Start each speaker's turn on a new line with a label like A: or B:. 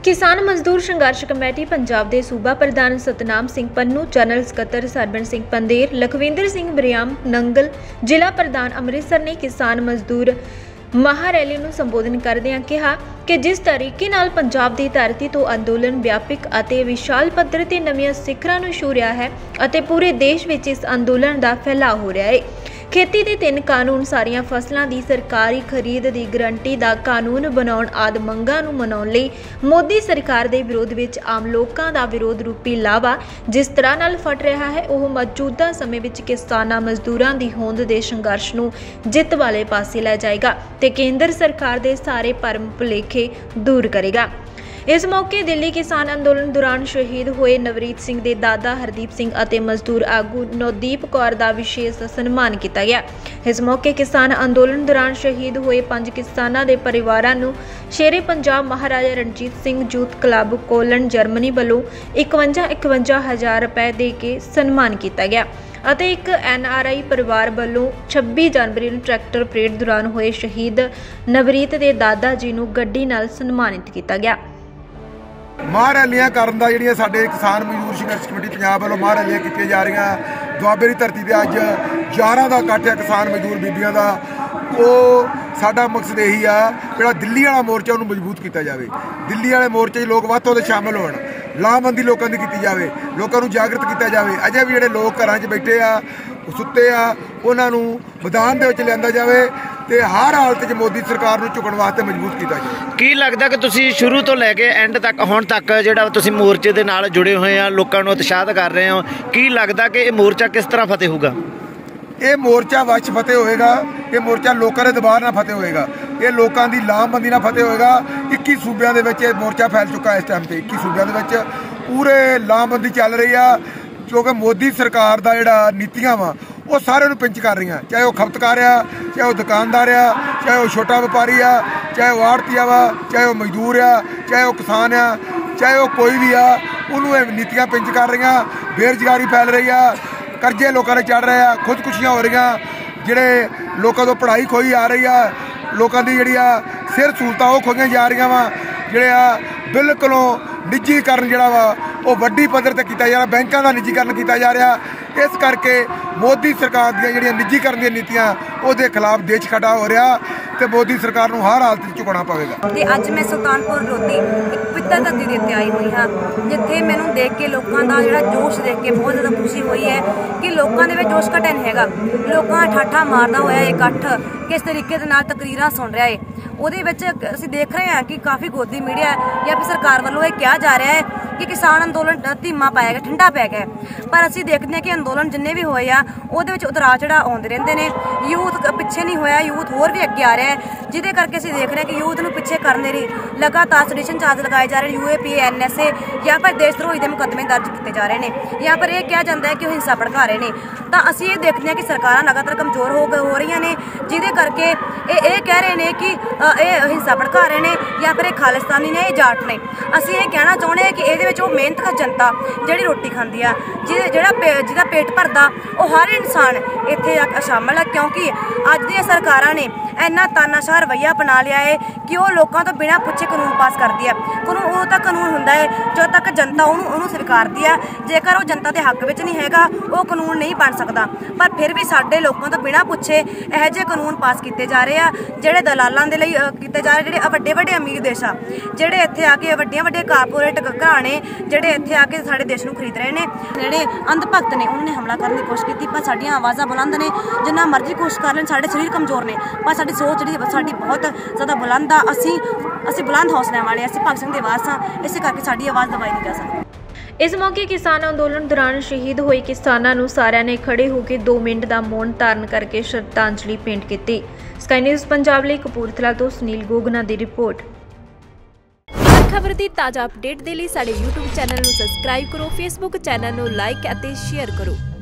A: किसान मजदूर संघर्ष कमेटी पंजाब के सूबा प्रधान सतनाम सिंह पन्नू, जनरल सकत्तर सरबन सिंह पंदेर, लखविंदर सिंह बरियाम नंगल, जिला प्रधान अमृतसर ने किसान मजदूर महारैली ਨੂੰ ਸੰਬੋਧਨ ਕਰਦਿਆਂ ਕਿਹਾ ਕਿ ਜਿਸ ਤਰੀਕੇ ਨਾਲ ਪੰਜਾਬ ਦੀ ਧਰਤੀ ਤੋਂ ਅੰਦੋਲਨ ਵਿਆਪਕ ਅਤੇ ਵਿਸ਼ਾਲ ਪੱਧਰ ਤੇ ਨਵੀਆਂ ਸਿਖਰਾਂ ਨੂੰ ਛੂ ਰਿਹਾ ਹੈ ਅਤੇ ਪੂਰੇ ਦੇਸ਼ ਵਿੱਚ ਇਸ ਅੰਦੋਲਨ ਦਾ ਫੈਲਾਅ ਹੋ ਰਿਹਾ ਹੈ। खेती के 3 कानून, सारिया फसलों की सरकारी खरीद की गारंटी का कानून बनाने आदि मंगां नूं मनाउण लई मोदी सरकार के विरोध में आम लोगों का विरोध रूपी लावा जिस तरह नाल फट रहा है वह मौजूदा समय में किसानां मजदूरां की होंद के संघर्ष नूं जित वाले पासे लै जाएगा ते केंद्र सरकार के सारे भरम भुलेखे दूर करेगा। इस मौके दिल्ली किसान अंदोलन दौरान शहीद हुए नवरीत सिंह के दादा हरदीप सिंह और मजदूर आगू नवदीप कौर का विशेष सन्मान किया गया। इस मौके किसान अंदोलन दौरान शहीद हुए 5 किसानों के परिवारों को शेरे Punjab Maharaja Ranjit Singh youth club Cologne Germany वालों 51,000 रुपए दे के सन्मान किया गया। ਅਤੇ एक NRI परिवार वालों 26 जनवरी ਨੂੰ ट्रैक्टर परेड दौरान हुए शहीद नवरीत के दादा जी ਨੂੰ ਗੱਡੀ ਨਾਲ ਸਨਮਾਨਿਤ ਕੀਤਾ ਗਿਆ।
B: मां रैलियां करन दा जिहड़ियां साडे किसान मजदूर संघर्ष कमेटी पंजाब वालों मां रैलियां कीतियां जा रहीआं। दुआबे दी धरती ते अज 11 दा इकट्ठ है किसान मजदूर बीबियां दा। ਉਹ ਸਾਡਾ ਮਕਸਦ ਇਹੀ ਆ ਜਿਹੜਾ ਦਿੱਲੀ ਵਾਲਾ ਮੋਰਚਾ ਉਹਨੂੰ ਮਜ਼ਬੂਤ ਕੀਤਾ ਜਾਵੇ। ਦਿੱਲੀ ਵਾਲੇ ਮੋਰਚੇ 'ਚ ਲੋਕ ਵੱਧ ਤੋਂ ਵੱਧ ਸ਼ਾਮਲ ਹੋਣ, ਲਾਮਬੰਦੀ ਲੋਕਾਂ ਦੀ ਕੀਤੀ ਜਾਵੇ, ਲੋਕਾਂ ਨੂੰ ਜਾਗਰਤ ਕੀਤਾ ਜਾਵੇ। ਅਜੇ ਵੀ ਜਿਹੜੇ ਲੋਕ ਘਰਾਂ 'ਚ ਬੈਠੇ ਆ ਸੁੱਤੇ ਆ ਉਹਨਾਂ ਨੂੰ ਮੈਦਾਨ ਦੇ ਵਿੱਚ ਲਿਆਂਦਾ ਜਾਵੇ ਤੇ ਹਰ ਹਾਲਤ 'ਚ ਮੋਦੀ ਸਰਕਾਰ ਨੂੰ ਝੁਕਣ ਵਾਸਤੇ ਮਜ਼ਬੂਤ ਕੀਤਾ ਜਾਵੇ।
C: ਕੀ ਲੱਗਦਾ ਕਿ ਤੁਸੀਂ ਸ਼ੁਰੂ ਤੋਂ ਲੈ ਕੇ ਐਂਡ ਤੱਕ ਹੁਣ ਤੱਕ ਜਿਹੜਾ ਤੁਸੀਂ ਮੋਰਚੇ ਦੇ ਨਾਲ ਜੁੜੇ ਹੋਏ ਆ, ਲੋਕਾਂ ਨੂੰ ਉਤਸ਼ਾਹਿਤ ਕਰ ਰਹੇ ਹੋ, ਕੀ ਲੱਗਦਾ ਕਿ ਇਹ ਮੋਰਚਾ ਕਿਸ ਤਰ੍ਹਾਂ ਫਤਿਹ ਹੋਊਗਾ?
B: ਇਹ ਮੋਰਚਾ ਵਸ਼ ਫਤਿਹ ਹੋਏਗਾ। ਇਹ ਮੋਰਚਾ ਲੋਕਾਂ ਦੇ ਦਬਾਅ ਨਾਲ ਫਤਿਹ ਹੋਏਗਾ। ਇਹ ਲੋਕਾਂ ਦੀ ਲਾਮਬੰਦੀ ਨਾਲ ਫਤਿਹ ਹੋਏਗਾ। 21 ਸੂਬਿਆਂ ਦੇ ਵਿੱਚ ਇਹ ਮੋਰਚਾ ਫੈਲ ਚੁੱਕਾ। ਇਸ ਟਾਈਮ ਤੇ 21 ਸੂਬਿਆਂ ਦੇ ਵਿੱਚ ਪੂਰੇ ਲਾਮਬੰਦੀ ਚੱਲ ਰਹੀ ਆ ਕਿਉਂਕਿ ਮੋਦੀ ਸਰਕਾਰ ਦਾ ਜਿਹੜਾ ਨੀਤੀਆਂ ਵਾ ਉਹ ਸਾਰਿਆਂ ਨੂੰ ਪਿੰਚ ਕਰ ਰਹੀਆਂ। ਚਾਹੇ ਉਹ ਖਪਤਕਾਰ ਆ, ਚਾਹੇ ਉਹ ਦੁਕਾਨਦਾਰ ਆ, ਚਾਹੇ ਉਹ ਛੋਟਾ ਵਪਾਰੀ ਆ, ਚਾਹੇ ਉਹ ਆੜ੍ਹਤੀਆ ਵਾ, ਚਾਹੇ ਉਹ ਮਜ਼ਦੂਰ ਆ, ਚਾਹੇ ਉਹ ਕਿਸਾਨ ਆ, ਚਾਹੇ ਉਹ ਕੋਈ ਵੀ ਆ, ਉਹਨੂੰ ਇਹ ਨੀਤੀਆਂ ਪਿੰਚ ਕਰ ਰਹੀਆਂ। ਬੇਰੁਜ਼ਗਾਰੀ ਫੈਲ ਰਹੀ ਆ, ਕਰਜ਼ੇ ਲੋਕਾਂ ਦੇ ਚੜ ਰਹੇ ਆ, ਖੁਦਕੁਸ਼ੀਆਂ ਹੋ ਰਹੀਆਂ, ਜਿਹੜੇ ਲੋਕਾਂ ਤੋਂ ਪੜ੍ਹਾਈ ਖੋਈ ਆ ਰਹੀ ਆ, ਲੋਕਾਂ ਦੀ ਜਿਹੜੀ ਆ ਸਿਹਤ ਸਹੂਲਤਾਂ ਉਹ ਖੋਈਆਂ ਜਾ ਰਹੀਆਂ ਵਾ। ਜਿਹੜੇ ਆ ਬਿਲਕੁਲੋਂ ਨਿੱਜੀਕਰਨ ਜਿਹੜਾ ਵਾ ਉਹ ਵੱਡੀ ਪੱਧਰ ਤੇ ਕੀਤਾ ਜਾ ਰਿਹਾ, ਬੈਂਕਾਂ ਦਾ ਨਿੱਜੀਕਰਨ ਕੀਤਾ ਜਾ ਰਿਹਾ। ਇਸ ਕਰਕੇ ਮੋਦੀ ਸਰਕਾਰ ਦੀਆਂ ਜਿਹੜੀਆਂ ਨਿੱਜੀਕਰਨ ਦੀਆਂ ਨੀਤੀਆਂ ਉਹਦੇ ਖਿਲਾਫ ਦੇਸ਼ ਖੜਾ ਹੋ ਰਿਹਾ ਤੇ ਮੋਦੀ ਸਰਕਾਰ ਨੂੰ ਹਰ ਹਾਲਤ 'ਚ ਝੁਕਣਾ ਪਵੇਗਾ।
D: ਤੇ ਅੱਜ ਮੈਂ ਸੁਲਤਾਨਪੁਰ ਲੋਧੀ ਇੱਕ ਪਿੱਤਰ ਧਰਤੀ ਦੇ ਉੱਤੇ ਆਈ ਹੋਈ ਹਾਂ, ਜਿੱਥੇ ਮੈਨੂੰ ਦੇਖ ਕੇ ਲੋਕਾਂ ਦਾ ਜਿਹੜਾ ਜੋਸ਼ ਦੇਖ ਕੇ ਬਹੁਤ ਜ਼ਿਆਦਾ ਖੁਸ਼ੀ ਹੋਈ ਹੈ ਕਿ ਲੋਕਾਂ ਦੇ ਵਿੱਚ ਜੋਸ਼ ਘਟਿਆ ਨਹੀਂ ਹੈਗਾ। ਲੋਕਾਂ ਠਾਠਾ ਮਾਰਦਾ ਹੋਇਆ ਇਕੱਠ ਕਿਸ ਤਰੀਕੇ ਦੇ ਨਾਲ ਤਕਰੀਰਾਂ ਸੁਣ ਰਿਹਾ ਹੈ, ਉਹਦੇ ਵਿੱਚ ਅਸੀਂ ਦੇਖ ਰਹੇ ਹਾਂ ਕਿ ਕਾਫੀ ਗੋਦੀ ਮੀਡੀਆ ਜਾਂ ਫਿਰ ਸਰਕਾਰ ਵੱਲੋਂ ਇਹ ਕਿਹਾ ਜਾ ਰਿਹਾ ਹੈ ਕਿ ਕਿਸਾਨ ਅੰਦੋਲਨ ਧੀਮਾ ਪਾਇਆ ਗਿਆ, ਠੰਡਾ ਪੈ ਗਿਆ। ਪਰ ਅਸੀਂ ਦੇਖਦੇ ਹਾਂ ਕਿ ਅੰਦੋਲਨ ਜਿੰਨੇ ਵੀ ਹੋਏ ਆ ਉਹਦੇ ਵਿੱਚ ਉਤਰਾਅ ਚੜ੍ਹਾਅ ਆਉਂਦੇ ਰਹਿੰਦੇ ਨੇ। ਯੂਥ ਪਿੱਛੇ ਨਹੀਂ ਹੋਇਆ, ਯੂਥ ਹੋਰ ਵੀ ਅੱਗੇ ਆ ਰਿਹਾ ਹੈ, ਜਿਹਦੇ ਕਰਕੇ ਅਸੀਂ ਦੇਖ ਰਹੇ ਹਾਂ ਕਿ ਯੂਥ ਨੂੰ ਪਿੱਛੇ ਕਰਨ ਦੇ ਲਈ ਲਗਾਤਾਰ ਸੈਡੀਸ਼ਨ ਚਾਰਜ ਲਗਾਏ ਜਾ ਰਹੇ ਨੇ। UAP NSA ਜਾਂ ਫਿਰ ਦੇਸ਼ ਧਰੋਹੀ ਦੇ ਮੁਕੱਦਮੇ ਦਰਜ ਕੀਤੇ ਜਾ ਰਹੇ ਨੇ, ਜਾਂ ਫਿਰ ਇਹ ਕਿਹਾ ਜਾਂਦਾ ਹੈ ਕਿ ਉਹ ਹਿੰਸਾ ਭੜਕਾ ਰਹੇ ਨੇ। ਤਾਂ ਅਸੀਂ ਇਹ ਦੇਖਦੇ ਹਾਂ ਕਿ ਸਰਕਾਰਾਂ ਲਗਾਤਾਰ ਕਮਜ਼ੋਰ ਹੋ ਰਹੀਆਂ ਨੇ, ਜਿਹਦੇ ਕਰਕੇ ਇਹ ਕਹਿ ਰਹੇ ਨੇ ਕਿ ਇਹ ਹਿੰਸਾ ਭੜਕਾ ਰਹੇ ਨੇ ਜਾਂ ਫਿਰ ਇਹ ਖਾਲਿਸਤਾਨੀ ਨੇ, ਇਹ ਜਾਟ ਨੇ। ਅਸੀਂ ਇਹ ਕਹਿਣਾ ਚਾਹੁੰਦੇ ਹਾਂ ਕਿ ਇਹਦੇ ਵਿੱਚ ਉਹ ਮਿਹਨਤ ਜਨਤਾ ਜਿਹੜੀ ਰੋਟੀ ਖਾਂਦੀ ਆ, ਜਿਹਦਾ ਪੇਟ ਭਰਦਾ, ਉਹ ਹਰ ਇਨਸਾਨ ਇੱਥੇ ਸ਼ਾਮਲ ਹੈ। ਕਿਉਂਕਿ ਅੱਜ ਦੀਆਂ ਸਰਕਾਰਾਂ ਨੇ ਇੰਨਾ ਤਾਨਾਸ਼ਾਹ ਰਵੱਈਆ ਬਣਾ ਲਿਆ ਹੈ ਕਿ ਉਹ ਲੋਕਾਂ ਤੋਂ ਬਿਨਾਂ ਪੁੱਛੇ ਕਾਨੂੰਨ ਪਾਸ ਕਰਦੀ ਆ। ਉਹ ਤਾਂ ਕਾਨੂੰਨ ਹੁੰਦਾ ਹੈ ਜਦੋਂ ਤੱਕ ਜਨਤਾ ਉਹਨੂੰ ਸਵੀਕਾਰਦੀ ਆ। ਜੇਕਰ ਉਹ ਜਨਤਾ ਦੇ ਹੱਕ ਵਿੱਚ ਨਹੀਂ ਹੈਗਾ ਉਹ ਕਾਨੂੰਨ ਨਹੀਂ ਬਣ ਸਕਦਾ। ਪਰ ਫਿਰ ਵੀ ਸਾਡੇ ਲੋਕਾਂ ਤੋਂ ਬਿਨਾਂ ਪੁੱਛੇ ਇਹੋ ਜਿਹੇ ਕਾਨੂੰਨ ਪਾਸ ਕੀਤੇ ਜਾ ਰਹੇ ਆ ਜਿਹੜੇ ਦਲਾਲਾਂ ਦੇ ਲਈ ਕੀਤੇ ਜਾ ਰਹੇ, ਜਿਹੜੇ ਵੱਡੇ ਅਮੀਰ ਦੇਸ਼ ਆ, ਜਿਹੜੇ ਇੱਥੇ ਆ ਕੇ ਵੱਡੀਆਂ ਕਾਰਪੋਰੇਟ ਘਰਾਣੇ ਜਿਹੜੇ ਇੱਥੇ ਆ ਕੇ ਸਾਡੇ ਦੇਸ਼ ਨੂੰ ਖਰੀਦ ਰਹੇ ਨੇ। ਜਿਹੜੇ ਅੰਧ ਭਗਤ ਨੇ ਉਹਨਾਂ ਨੇ ਹਮਲਾ ਕਰਨ ਦੀ ਕੋਸ਼ਿਸ਼ ਕੀਤੀ, ਪਰ ਸਾਡੀਆਂ ਆਵਾਜ਼ਾਂ ਬੁਲੰਦ ਨੇ। ਜਿੰਨਾ ਮਰਜ਼ੀ ਕੋਸ਼ਿਸ਼ ਕਰ ਲੈਣ, ਸਾਡੇ ਸਰੀਰ ਕਮਜ਼ੋਰ ਨੇ, ਪਰ ਸਾਡੀ ਸੋਚ ਜਿਹੜੀ ਸਾਡੀ ਬਹੁਤ ਜ਼ਿਆਦਾ ਬੁਲੰਦ ਆ। ਅਸੀਂ ਬੁਲੰਦ ਹੌਸਲਿਆਂ ਵਾਲੇ, ਅਸੀਂ ਭਗਤ ਸਿੰਘ ਦੇ ਵਾਰਸ ਹਾਂ, ਇਸੇ ਕਰਕੇ ਸਾਡੀ ਆਵਾਜ਼ ਦਬਾਈ ਨਹੀਂ ਜਾ ਸਕਦੀ।
A: इस मौके किसान अंदोलन दौरान शहीद हुए किसानों को सारिਆਂ ने खड़े होकर 2 मिनट का मौन धारण करके श्रद्धांजलि भेंट की। स्काई न्यूज़ पंजाब ਲਈ कपूरथला तो सुनील गोगना की रिपोर्ट। खबर की ताज़ा अपडेट के लिए साडे YouTube चैनल को सबसक्राइब करो, Facebook चैनल को लाइक और शेयर करो।